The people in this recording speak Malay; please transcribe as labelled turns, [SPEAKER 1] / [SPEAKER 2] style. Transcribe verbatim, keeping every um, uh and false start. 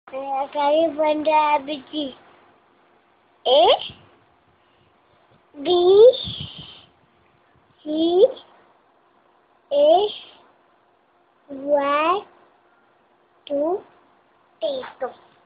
[SPEAKER 1] Saya cari benda A B C. A, B, C, H, Y, two, T.